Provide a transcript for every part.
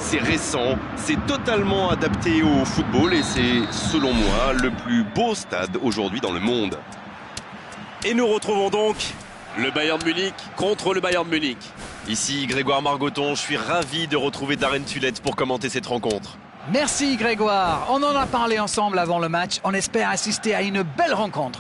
c'est récent, c'est totalement adapté au football et c'est, selon moi, le plus beau stade aujourd'hui dans le monde. Et nous retrouvons donc le Bayern Munich contre le Bayern Munich. Ici Grégoire Margoton, je suis ravi de retrouver Darren Tulette pour commenter cette rencontre. Merci Grégoire, on en a parlé ensemble avant le match, on espère assister à une belle rencontre.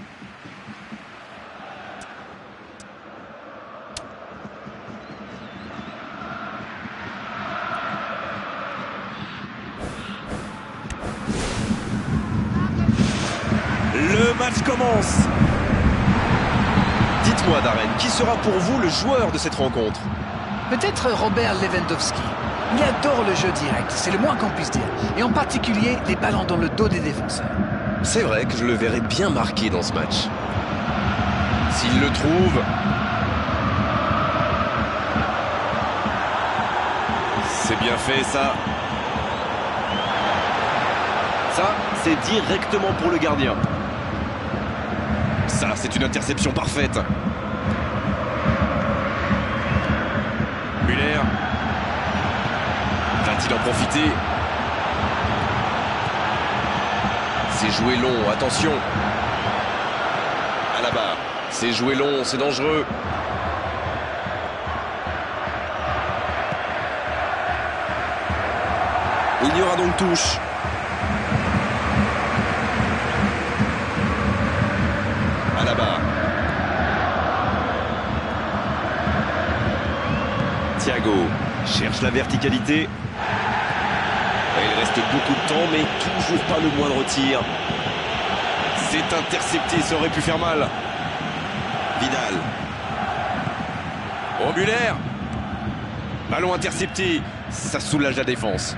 Le match commence. Dites-moi Darren, qui sera pour vous le joueur de cette rencontre? Peut-être Robert Lewandowski. Il adore le jeu direct, c'est le moins qu'on puisse dire. Et en particulier, les ballons dans le dos des défenseurs. C'est vrai que je le verrai bien marqué dans ce match. S'il le trouve... C'est bien fait ça. Ça, c'est directement pour le gardien. Ça, c'est une interception parfaite. Müller. Va-t-il en profiter? C'est joué long, attention. À la barre. C'est joué long, c'est dangereux. Il y aura donc touche. À la barre. Thiago cherche la verticalité. Il reste beaucoup de temps, mais toujours pas le moindre tir. C'est intercepté, ça aurait pu faire mal. Vidal. Oh, Müller. Ballon intercepté, ça soulage la défense.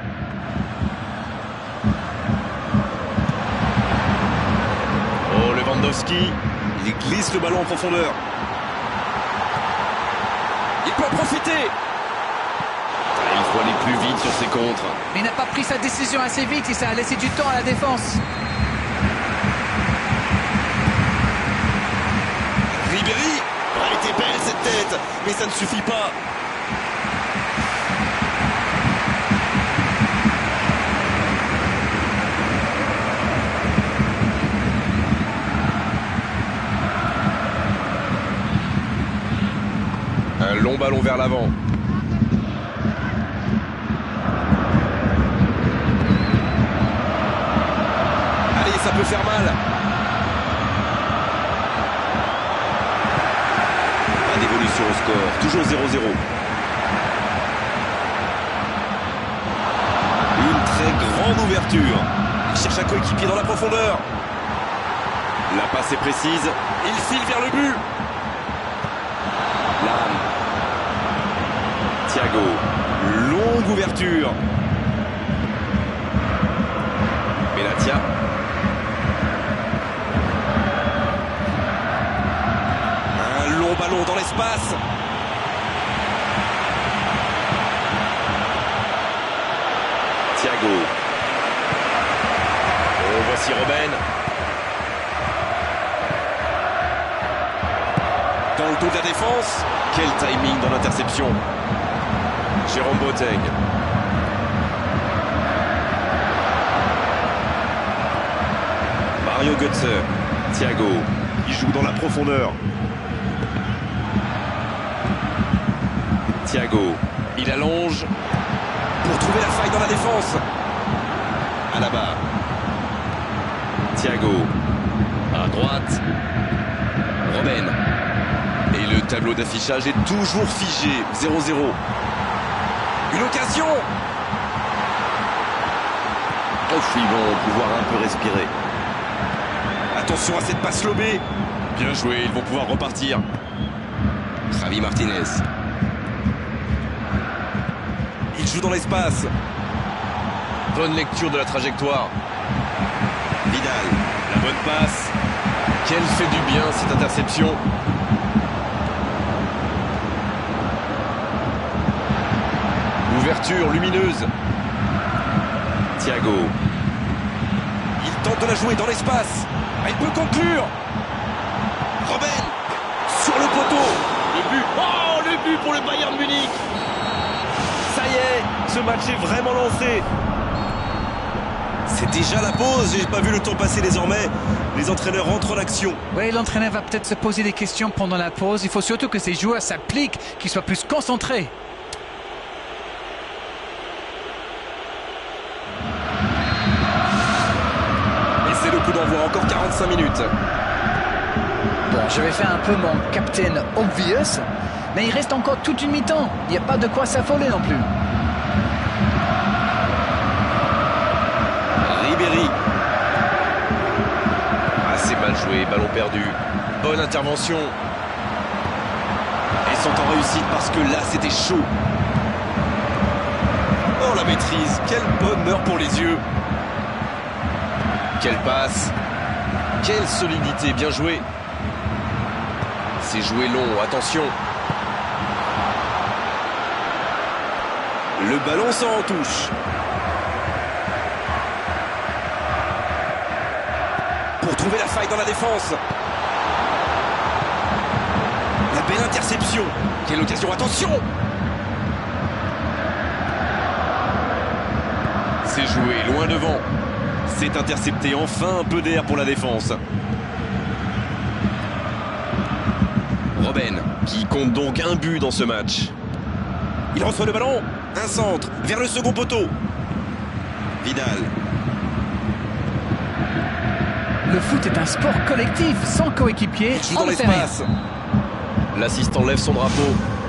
Oh, Lewandowski, il glisse le ballon en profondeur. Il peut en profiter. Il faut aller plus vite sur ses contres. Mais il n'a pas pris sa décision assez vite et ça a laissé du temps à la défense. Ribéry, elle était belle cette tête, mais ça ne suffit pas. Un long ballon vers l'avant. Allez, ça peut faire mal. Pas d'évolution au score, toujours 0-0. Une très grande ouverture. Il cherche un coéquipier dans la profondeur. La passe est précise. Il file vers le but. Lam. Thiago. Longue ouverture. Benatia. Un long ballon dans l'espace. Thiago. Oh, voici Robben. Dans le dos de la défense. Quel timing dans l'interception. Jérôme Boateng. Mario Götze. Thiago. Il joue dans la profondeur. Thiago. Il allonge pour trouver la faille dans la défense. À la barre. Thiago. À droite. Robben. Et le tableau d'affichage est toujours figé. 0-0. Une occasion. Ouf, ils vont pouvoir un peu respirer. Attention à cette passe lobée. Bien joué, ils vont pouvoir repartir. Javi Martinez. Il joue dans l'espace. Bonne lecture de la trajectoire. Vidal. La bonne passe. Quelle fait du bien cette interception. Ouverture lumineuse. Thiago. Il tente de la jouer dans l'espace. Il peut conclure. Robben. Sur le poteau. Le but. Oh, le but pour le Bayern Munich. Ça Ça y est, ce match est vraiment lancé. C'est déjà la pause, j'ai pas vu le temps passer désormais. Les entraîneurs rentrent en action. Oui, l'entraîneur va peut-être se poser des questions pendant la pause. Il faut surtout que ces joueurs s'appliquent, qu'ils soient plus concentrés. Et c'est le coup d'envoi, encore 45 minutes. Bon, je vais faire un peu mon captain obvious, mais il reste encore toute une mi-temps. Il n'y a pas de quoi s'affoler non plus. Ribéry. Assez mal joué, ballon perdu. Bonne intervention. Ils sont en réussite parce que là c'était chaud. Oh la maîtrise, quel bonheur pour les yeux. Quelle passe. Quelle solidité, bien joué. C'est joué long, attention. Le ballon sort en touche. Pour trouver la faille dans la défense. La belle interception. Quelle occasion, attention. C'est joué, loin devant. C'est intercepté, enfin un peu d'air pour la défense. Robben, qui compte donc un but dans ce match. Il reçoit le ballon. Un centre, vers le second poteau. Vidal. Le foot est un sport collectif, sans coéquipier, Il joue on dans ne fait rien. l'espace. L'assistant lève son drapeau.